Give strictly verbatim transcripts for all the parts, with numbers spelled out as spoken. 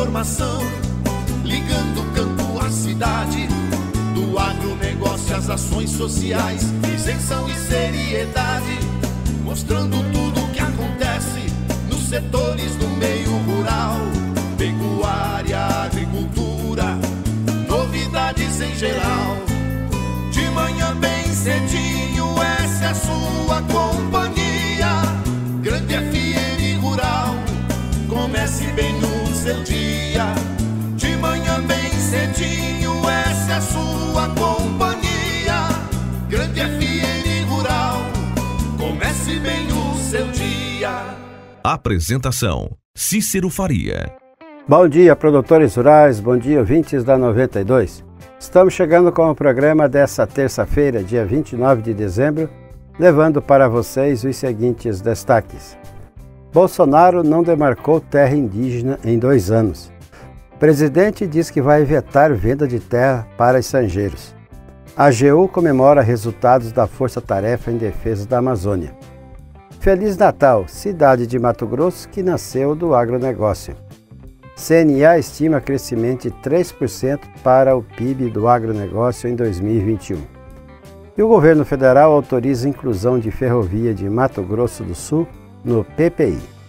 informação, ligando o campo à cidade, do agronegócio às ações sociais, isenção e seriedade, mostrando tudo o que acontece nos setores do meio rural, pecuária, agricultura, novidades em geral. De manhã bem cedinho, essa é a sua companhia, Grande F M Rural. Comece bem no seu dia, de manhã bem cedinho, essa é a sua companhia, Grande F M Rural. Comece bem o seu dia. Apresentação: Cícero Faria. Bom dia, produtores rurais, bom dia, ouvintes da noventa e dois. Estamos chegando com o programa dessa terça-feira, dia vinte e nove de dezembro, levando para vocês os seguintes destaques. Bolsonaro não demarcou terra indígena em dois anos. O presidente diz que vai vetar venda de terra para estrangeiros. A AGU comemora resultados da Força Tarefa em Defesa da Amazônia. Feliz Natal, cidade de Mato Grosso que nasceu do agronegócio. C N A estima crescimento de três por cento para o P I B do agronegócio em dois mil e vinte e um. E o governo federal autoriza a inclusão de ferrovia de Mato Grosso do Sul no P P I.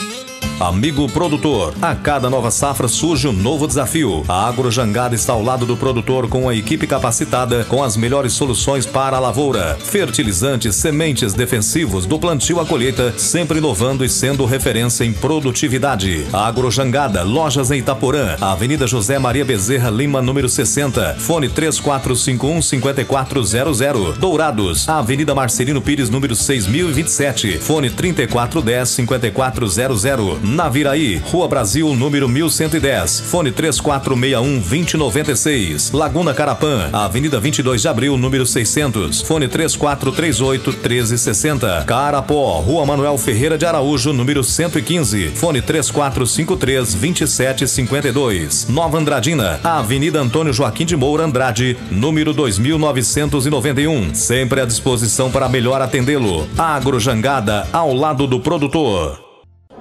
Amigo produtor, a cada nova safra surge um novo desafio. A Agrojangada está ao lado do produtor com a equipe capacitada com as melhores soluções para a lavoura. Fertilizantes, sementes, defensivos, do plantio à colheita, sempre inovando e sendo referência em produtividade. A Agrojangada, lojas em Itaporã, Avenida José Maria Bezerra Lima, número sessenta, fone três quatro cinco um, cinco quatro zero zero. Dourados, Avenida Marcelino Pires, número seis mil e vinte e sete, fone trinta e quatro dez, cinquenta e quatro zero zero. Naviraí, Rua Brasil, número mil cento e dez, fone três quatro seis um, dois zero nove seis. Laguna Carapã, Avenida vinte e dois de abril, número seiscentos, fone três quatro três oito, um três seis zero. Carapó, Rua Manuel Ferreira de Araújo, número cento e quinze, fone três quatro cinco três, dois sete cinco dois. Nova Andradina, Avenida Antônio Joaquim de Moura Andrade, número dois mil novecentos e noventa e um, sempre à disposição para melhor atendê-lo. Agrojangada, ao lado do produtor.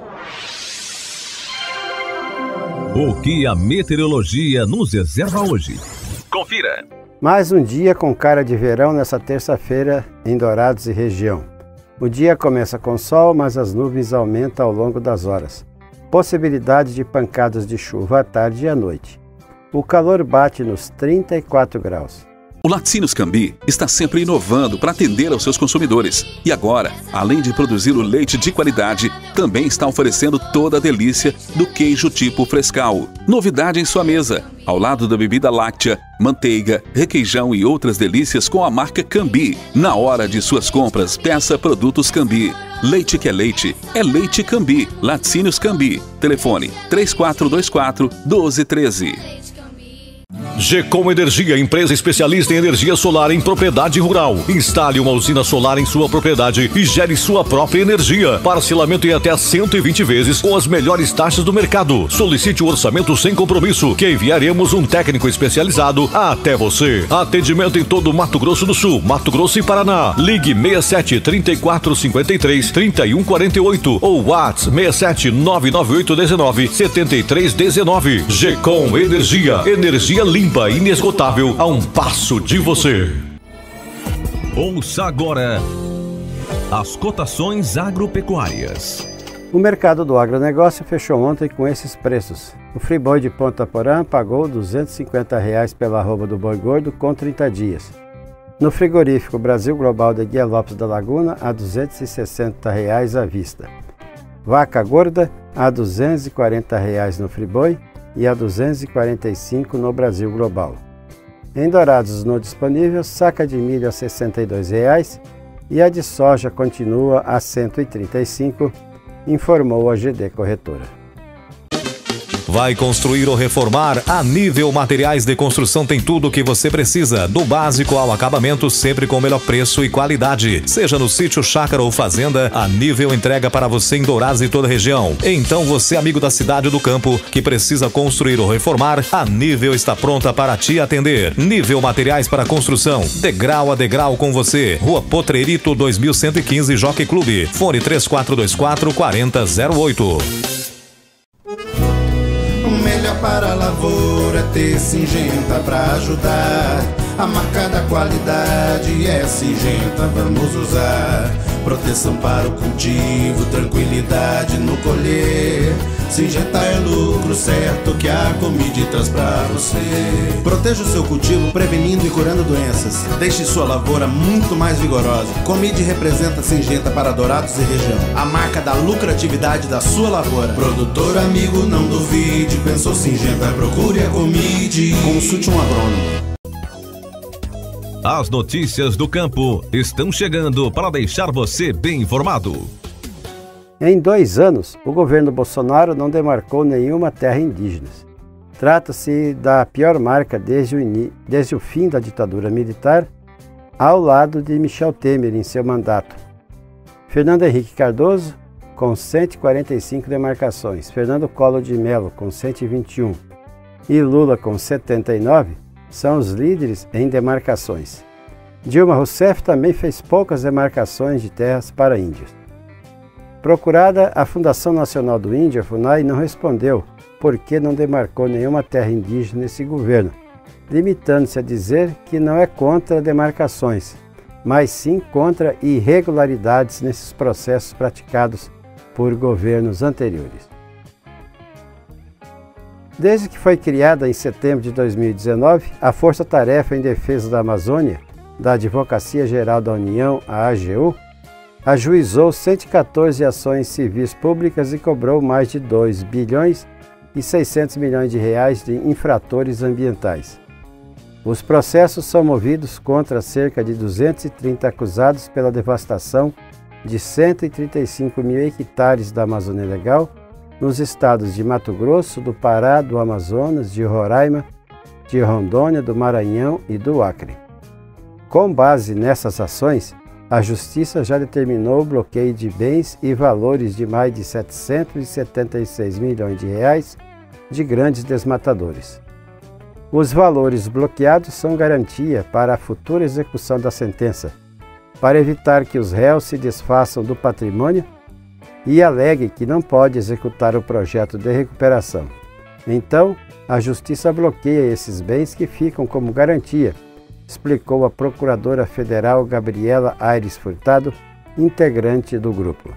O que a meteorologia nos reserva hoje? Confira! Mais um dia com cara de verão nessa terça-feira em Dourados e região. O dia começa com sol, mas as nuvens aumentam ao longo das horas. Possibilidade de pancadas de chuva à tarde e à noite. O calor bate nos trinta e quatro graus. O Laticínios Cambi está sempre inovando para atender aos seus consumidores. E agora, além de produzir o leite de qualidade, também está oferecendo toda a delícia do queijo tipo Frescal. Novidade em sua mesa, ao lado da bebida láctea, manteiga, requeijão e outras delícias com a marca Cambi. Na hora de suas compras, peça produtos Cambi. Leite que é leite, é leite Cambi. Laticínios Cambi. Telefone três quatro dois quatro, um dois um três. Gecom Energia, empresa especialista em energia solar em propriedade rural. Instale uma usina solar em sua propriedade e gere sua própria energia. Parcelamento em até cento e vinte vezes com as melhores taxas do mercado. Solicite o orçamento sem compromisso, que enviaremos um técnico especializado até você. Atendimento em todo Mato Grosso do Sul, Mato Grosso e Paraná. Ligue seis sete, trinta e quatro, cinquenta e três, trinta e um quarenta e oito ou WhatsApp seis sete, nove nove oito um nove, sete três um nove. Gecom Energia, energia limpa e inesgotável a um passo de você. Ouça agora as cotações agropecuárias. O mercado do agronegócio fechou ontem com esses preços. O Friboi de Ponta Porã pagou duzentos e cinquenta reais pela arroba do boi gordo com trinta dias. No frigorífico Brasil Global de Guia Lopes da Laguna, a duzentos e sessenta reais à vista. Vaca gorda a duzentos e quarenta reais no Friboi e a duzentos e quarenta e cinco no Brasil Global. Em Dourados, no disponível, saca de milho a sessenta e dois reais e a de soja continua a cento e trinta e cinco, informou a G D Corretora. Vai construir ou reformar? A Nível Materiais de Construção tem tudo o que você precisa, do básico ao acabamento, sempre com o melhor preço e qualidade. Seja no sítio, chácara ou fazenda, a Nível entrega para você em Dourados e toda a região. Então você, amigo da cidade ou do campo, que precisa construir ou reformar, a Nível está pronta para te atender. Nível Materiais para Construção, degrau a degrau com você. Rua Potrerito, dois mil cento e quinze, Jockey Clube. Fone três quatro dois quatro, quatro zero zero oito. O melhor para a lavoura é ter Syngenta pra ajudar. A marca da qualidade é Syngenta, vamos usar. Proteção para o cultivo, tranquilidade no colher. Syngenta é lucro certo que a Comid traz pra você. Proteja o seu cultivo prevenindo e curando doenças. Deixe sua lavoura muito mais vigorosa. Comid representa Syngenta para Dourados e região, a marca da lucratividade da sua lavoura. Produtor amigo, não duvide, pensou Syngenta, procure a Comid. Consulte um agrônomo. As notícias do campo estão chegando para deixar você bem informado. Em dois anos, o governo Bolsonaro não demarcou nenhuma terra indígena. Trata-se da pior marca desde o, in... desde o fim da ditadura militar, ao lado de Michel Temer em seu mandato. Fernando Henrique Cardoso, com cento e quarenta e cinco demarcações, Fernando Collor de Mello, com cento e vinte e um, e Lula, com setenta e nove, são os líderes em demarcações. Dilma Rousseff também fez poucas demarcações de terras para índios. Procurada, a Fundação Nacional do Índio, a FUNAI, não respondeu por que não demarcou nenhuma terra indígena nesse governo, limitando-se a dizer que não é contra demarcações, mas sim contra irregularidades nesses processos praticados por governos anteriores. Desde que foi criada em setembro de dois mil e dezenove, a Força Tarefa em Defesa da Amazônia, da Advocacia Geral da União, a AGU, ajuizou cento e quatorze ações civis públicas e cobrou mais de dois bilhões e seiscentos milhões de reais de infratores ambientais. Os processos são movidos contra cerca de duzentos e trinta acusados pela devastação de cento e trinta e cinco mil hectares da Amazônia Legal, nos estados de Mato Grosso, do Pará, do Amazonas, de Roraima, de Rondônia, do Maranhão e do Acre. Com base nessas ações, a Justiça já determinou o bloqueio de bens e valores de mais de setecentos e setenta e seis milhões de reais de grandes desmatadores. Os valores bloqueados são garantia para a futura execução da sentença, para evitar que os réus se desfaçam do patrimônio e alegue que não pode executar o projeto de recuperação. Então, a Justiça bloqueia esses bens que ficam como garantia, explicou a Procuradora Federal Gabriela Aires Furtado, integrante do grupo.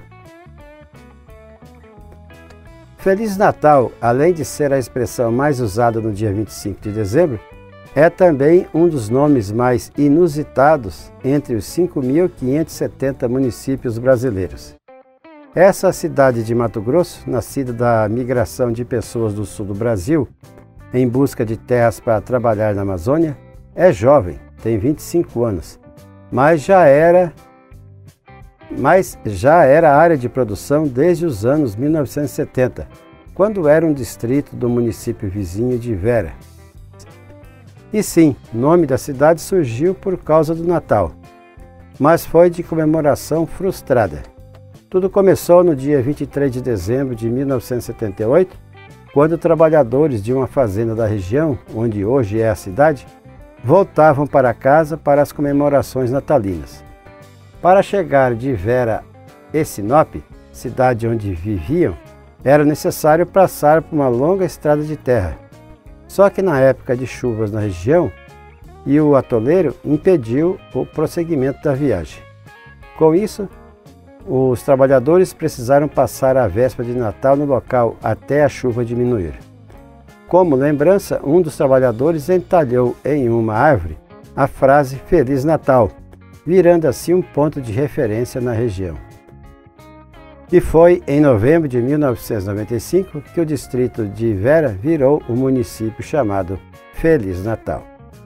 Feliz Natal, além de ser a expressão mais usada no dia vinte e cinco de dezembro, é também um dos nomes mais inusitados entre os cinco mil quinhentos e setenta municípios brasileiros. Essa cidade de Mato Grosso, nascida da migração de pessoas do sul do Brasil em busca de terras para trabalhar na Amazônia, é jovem, tem vinte e cinco anos, mas já era, mas já era área de produção desde os anos mil novecentos e setenta, quando era um distrito do município vizinho de Vera. E sim, o nome da cidade surgiu por causa do Natal, mas foi de comemoração frustrada. Tudo começou no dia vinte e três de dezembro de mil novecentos e setenta e oito, quando trabalhadores de uma fazenda da região, onde hoje é a cidade, voltavam para casa para as comemorações natalinas. Para chegar de Vera e Sinop, cidade onde viviam, era necessário passar por uma longa estrada de terra. Só que na época de chuvas na região, e o atoleiro impediu o prosseguimento da viagem. Com isso, os trabalhadores precisaram passar a véspera de Natal no local até a chuva diminuir. Como lembrança, um dos trabalhadores entalhou em uma árvore a frase Feliz Natal, virando assim um ponto de referência na região. E foi em novembro de mil novecentos e noventa e cinco que o distrito de Vera virou o município chamado Feliz Natal.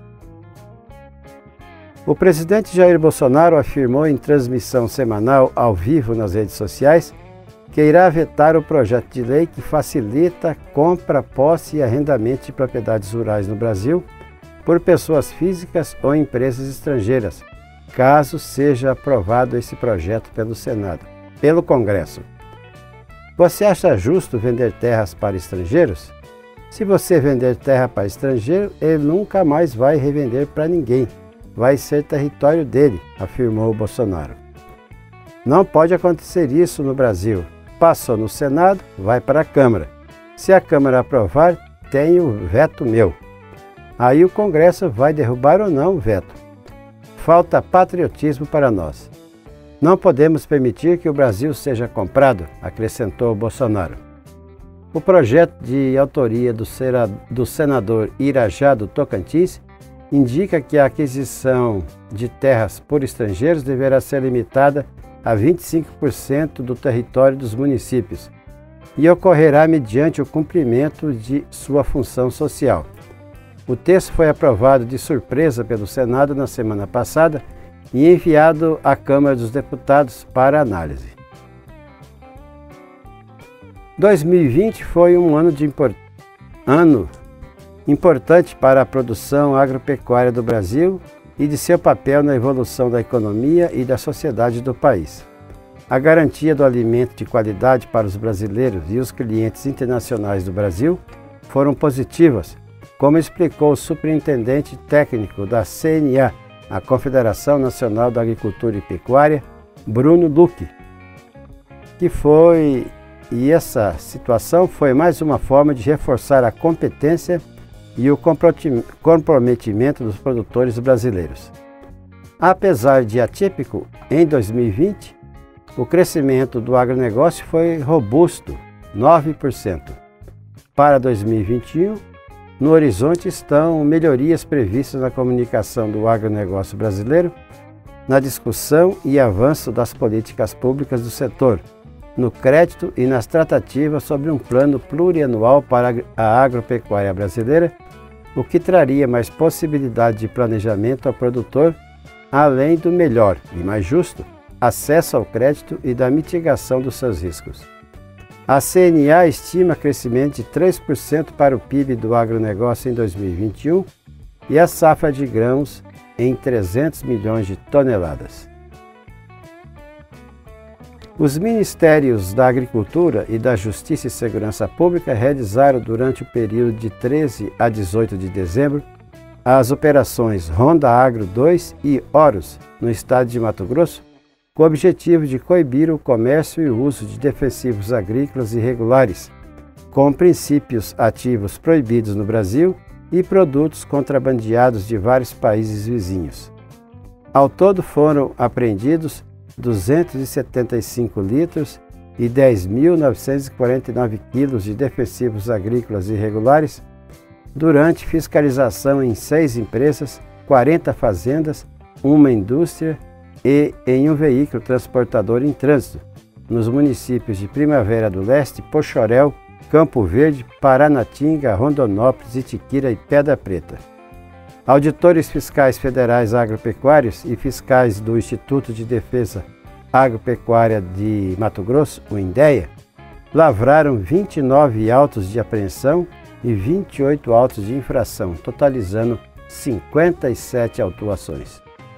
O presidente Jair Bolsonaro afirmou em transmissão semanal ao vivo nas redes sociais que irá vetar o projeto de lei que facilita a compra, posse e arrendamento de propriedades rurais no Brasil por pessoas físicas ou empresas estrangeiras, caso seja aprovado esse projeto pelo Senado, pelo Congresso. Você acha justo vender terras para estrangeiros? Se você vender terra para estrangeiro, ele nunca mais vai revender para ninguém. Vai ser território dele, afirmou Bolsonaro. Não pode acontecer isso no Brasil. Passou no Senado, vai para a Câmara. Se a Câmara aprovar, tem o veto meu. Aí o Congresso vai derrubar ou não o veto. Falta patriotismo para nós. Não podemos permitir que o Brasil seja comprado, acrescentou Bolsonaro. O projeto de autoria do, sera, do senador Irajá do Tocantins indica que a aquisição de terras por estrangeiros deverá ser limitada a vinte e cinco por cento do território dos municípios e ocorrerá mediante o cumprimento de sua função social. O texto foi aprovado de surpresa pelo Senado na semana passada e enviado à Câmara dos Deputados para análise. dois mil e vinte foi um ano, de import... ano importante para a produção agropecuária do Brasil e de seu papel na evolução da economia e da sociedade do país. A garantia do alimento de qualidade para os brasileiros e os clientes internacionais do Brasil foram positivas, como explicou o superintendente técnico da C N A, a Confederação Nacional da Agricultura e Pecuária, Bruno Luque, que foi, e essa situação foi mais uma forma de reforçar a competência e o comprometimento dos produtores brasileiros. Apesar de atípico, em dois mil e vinte, o crescimento do agronegócio foi robusto, nove por cento. Para dois mil e vinte e um, no horizonte estão melhorias previstas na comunicação do agronegócio brasileiro, na discussão e avanço das políticas públicas do setor, no crédito e nas tratativas sobre um plano plurianual para a agropecuária brasileira, o que traria mais possibilidade de planejamento ao produtor, além do melhor e mais justo acesso ao crédito e da mitigação dos seus riscos. A C N A estima crescimento de três por cento para o P I B do agronegócio em dois mil e vinte e um e a safra de grãos em trezentos milhões de toneladas. Os Ministérios da Agricultura e da Justiça e Segurança Pública realizaram durante o período de treze a dezoito de dezembro as operações Ronda Agro dois e Horus, no estado de Mato Grosso, com o objetivo de coibir o comércio e o uso de defensivos agrícolas irregulares, com princípios ativos proibidos no Brasil e produtos contrabandeados de vários países vizinhos. Ao todo foram apreendidos duzentos e setenta e cinco litros e dez mil novecentos e quarenta e nove quilos de defensivos agrícolas irregulares durante fiscalização em seis empresas, quarenta fazendas, uma indústria e em um veículo transportador em trânsito, nos municípios de Primavera do Leste, Poxoréu, Campo Verde, Paranatinga, Rondonópolis, Itiquira e Pedra Preta. Auditores fiscais federais agropecuários e fiscais do Instituto de Defesa Agropecuária de Mato Grosso, o INDEA, lavraram vinte e nove autos de apreensão e vinte e oito autos de infração, totalizando cinquenta e sete autuações.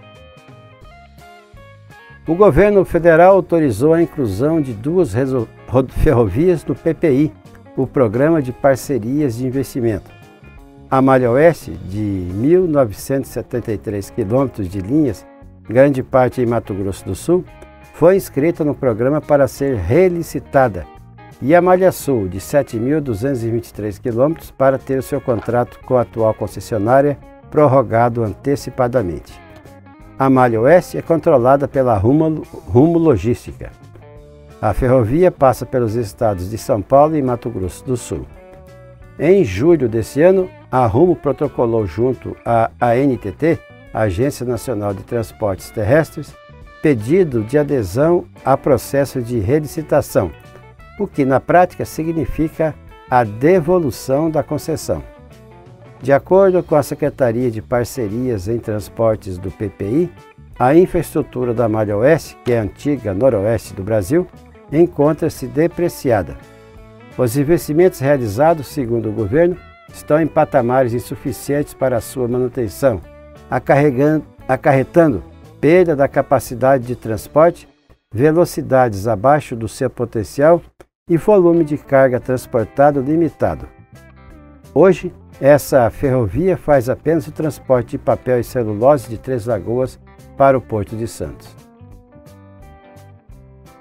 O governo federal autorizou a inclusão de duas ferrovias no P P I, o Programa de Parcerias de Investimento. A Malha Oeste, de mil novecentos e setenta e três quilômetros de linhas, grande parte em Mato Grosso do Sul, foi inscrita no programa para ser relicitada, e a Malha Sul, de sete mil duzentos e vinte e três quilômetros, para ter o seu contrato com a atual concessionária prorrogado antecipadamente. A Malha Oeste é controlada pela Rumo, Rumo Logística. A ferrovia passa pelos estados de São Paulo e Mato Grosso do Sul. Em julho desse ano, a Rumo protocolou junto à A N T T, Agência Nacional de Transportes Terrestres, pedido de adesão a processo de relicitação, o que na prática significa a devolução da concessão. De acordo com a Secretaria de Parcerias em Transportes do P P I, a infraestrutura da Malha Oeste, que é a antiga Noroeste do Brasil, encontra-se depreciada. Os investimentos realizados, segundo o governo, estão em patamares insuficientes para a sua manutenção, acarretando perda da capacidade de transporte, velocidades abaixo do seu potencial e volume de carga transportado limitado. Hoje, essa ferrovia faz apenas o transporte de papel e celulose de Três Lagoas para o Porto de Santos.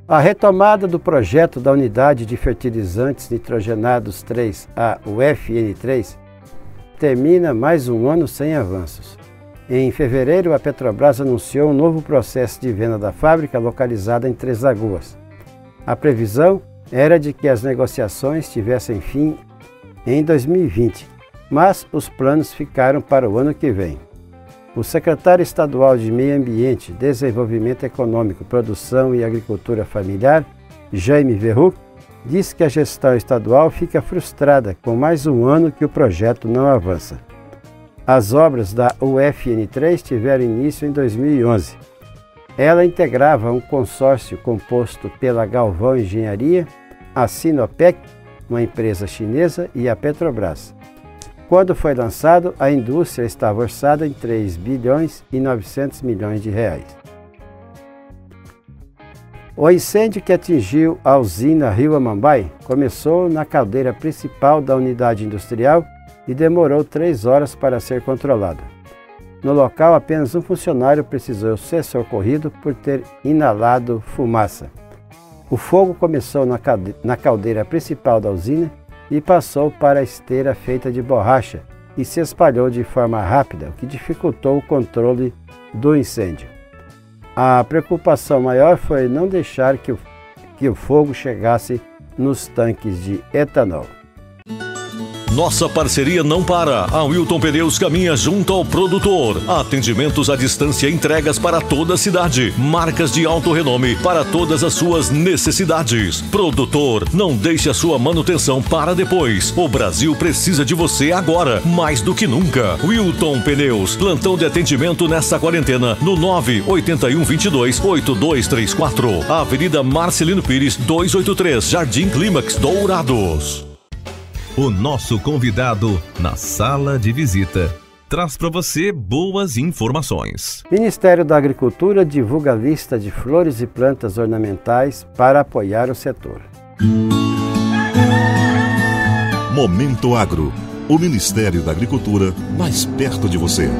A retomada do projeto da Unidade de Fertilizantes Nitrogenados três, a U F N três, termina mais um ano sem avanços. Em fevereiro, a Petrobras anunciou um novo processo de venda da fábrica localizada em Três Lagoas. A previsão era de que as negociações tivessem fim em dois mil e vinte, mas os planos ficaram para o ano que vem. O secretário estadual de Meio Ambiente, Desenvolvimento Econômico, Produção e Agricultura Familiar, Jaime Verruc, disse que a gestão estadual fica frustrada com mais um ano que o projeto não avança. As obras da U F N três tiveram início em dois mil e onze. Ela integrava um consórcio composto pela Galvão Engenharia, a Sinopec, uma empresa chinesa, e a Petrobras. Quando foi lançado, a indústria estava orçada em três bilhões e novecentos milhões de reais. O incêndio que atingiu a usina Rio Amambai começou na caldeira principal da unidade industrial e demorou três horas para ser controlado. No local, apenas um funcionário precisou ser socorrido por ter inalado fumaça. O fogo começou na caldeira principal da usina e passou para a esteira feita de borracha e se espalhou de forma rápida, o que dificultou o controle do incêndio. A preocupação maior foi não deixar que o, que o fogo chegasse nos tanques de etanol. Nossa parceria não para. A Wilton Pneus caminha junto ao produtor. Atendimentos à distância e entregas para toda a cidade. Marcas de alto renome para todas as suas necessidades. Produtor, não deixe a sua manutenção para depois. O Brasil precisa de você agora, mais do que nunca. Wilton Pneus, plantão de atendimento nesta quarentena no nove oito um, dois dois, oito dois três quatro. Avenida Marcelino Pires, duzentos e oitenta e três, Jardim Clímax, Dourados. O nosso convidado na sala de visita traz para você boas informações. Ministério da Agricultura divulga a lista de flores e plantas ornamentais para apoiar o setor. Momento Agro, o Ministério da Agricultura mais perto de você.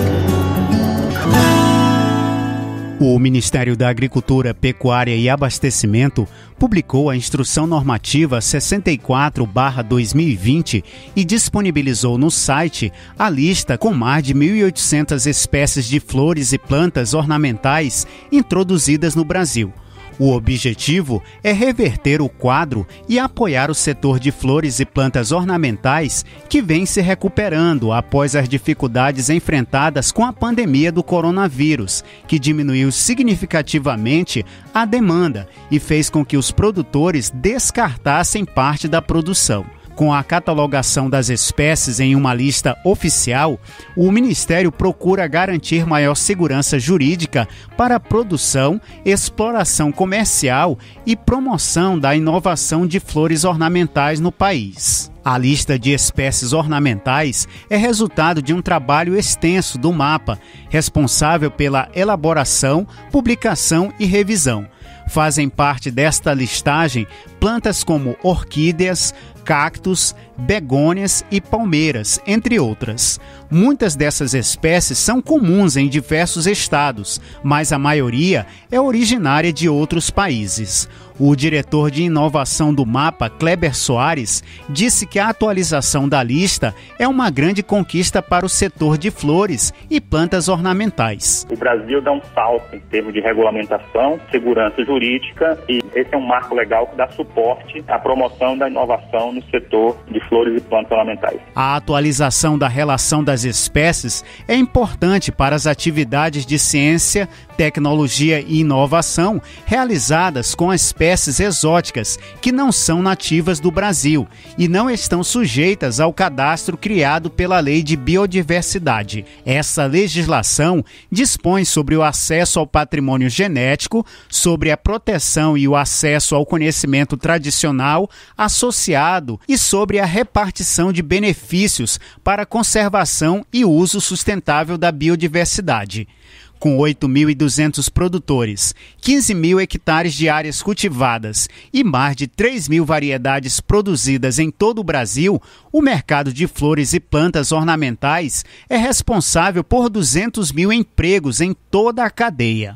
O Ministério da Agricultura, Pecuária e Abastecimento publicou a Instrução Normativa sessenta e quatro barra dois mil e vinte e disponibilizou no site a lista com mais de mil e oitocentas espécies de flores e plantas ornamentais introduzidas no Brasil. O objetivo é reverter o quadro e apoiar o setor de flores e plantas ornamentais que vem se recuperando após as dificuldades enfrentadas com a pandemia do coronavírus, que diminuiu significativamente a demanda e fez com que os produtores descartassem parte da produção. Com a catalogação das espécies em uma lista oficial, o Ministério procura garantir maior segurança jurídica para a produção, exploração comercial e promoção da inovação de flores ornamentais no país. A lista de espécies ornamentais é resultado de um trabalho extenso do MAPA, responsável pela elaboração, publicação e revisão. Fazem parte desta listagem plantas como orquídeas, cactos, begônias e palmeiras, entre outras. Muitas dessas espécies são comuns em diversos estados, mas a maioria é originária de outros países. O diretor de inovação do MAPA, Kleber Soares, disse que a atualização da lista é uma grande conquista para o setor de flores e plantas ornamentais. O Brasil dá um salto em termos de regulamentação, segurança jurídica, e esse é um marco legal que dá suporte à promoção da inovação no setor de flores e plantas ornamentais. A atualização da relação das espécies é importante para as atividades de ciência, tecnologia e inovação realizadas com espécies exóticas que não são nativas do Brasil e não estão sujeitas ao cadastro criado pela Lei de Biodiversidade. Essa legislação dispõe sobre o acesso ao patrimônio genético, sobre a proteção e o acesso ao conhecimento tradicional associado e sobre a repartição de benefícios para a conservação e uso sustentável da biodiversidade. Com oito mil e duzentos produtores, quinze mil hectares de áreas cultivadas e mais de três mil variedades produzidas em todo o Brasil, o mercado de flores e plantas ornamentais é responsável por duzentos mil empregos em toda a cadeia.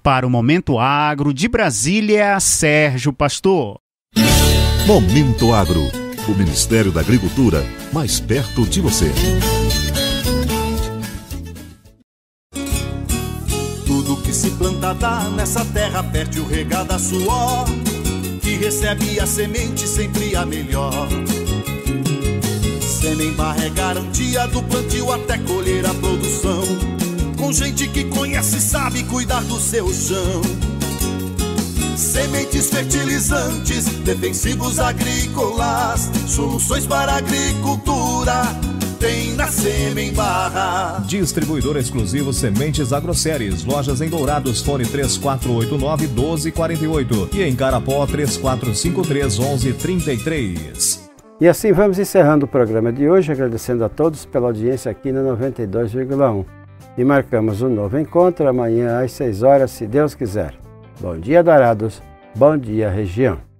Para o Momento Agro de Brasília, Sérgio Pastor. Momento Agro, o Ministério da Agricultura, mais perto de você. Tudo que se planta dá nessa terra fértil regada a suor, que recebe a semente sempre a melhor. Semembarra é garantia do plantio até colher a produção, com gente que conhece e sabe cuidar do seu chão. Sementes fertilizantes, defensivos agrícolas, soluções para a agricultura tem na Semembarra. Distribuidor exclusivo Sementes Agroceres. Lojas em Dourados, fone três quatro oito nove, um dois quatro oito e em Carapó três quatro cinco três, um um três três. E assim vamos encerrando o programa de hoje, agradecendo a todos pela audiência aqui na noventa e dois vírgula um. E marcamos um novo encontro amanhã às seis horas, se Deus quiser. Bom dia, Dourados. Bom dia, região.